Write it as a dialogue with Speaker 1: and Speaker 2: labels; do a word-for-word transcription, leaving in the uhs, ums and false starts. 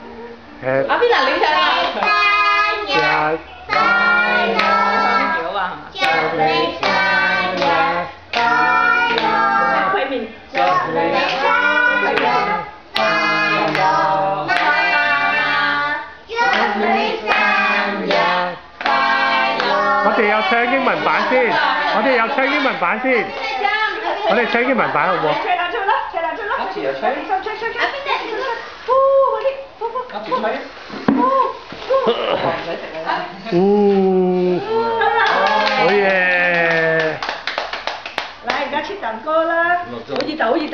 Speaker 1: 誒。
Speaker 2: 阿邊嗱你唱啊？
Speaker 1: 日快樂，祝你生日快樂，
Speaker 2: 塊面。
Speaker 1: 祝你生日快樂啊！祝你生日快樂。我哋有唱英文版先，我哋有唱英文版先，我哋唱英文版好唔好？
Speaker 2: 唱兩句啦，唱兩句啦。
Speaker 3: 一次就吹。
Speaker 2: 唱唱唱唱。呼嗰啲，呼呼。
Speaker 3: 一次吹。
Speaker 2: 呼呼。唔使食啦。
Speaker 1: 嗯，好嘢！
Speaker 2: 嚟而家切蛋糕啦，好似就好似。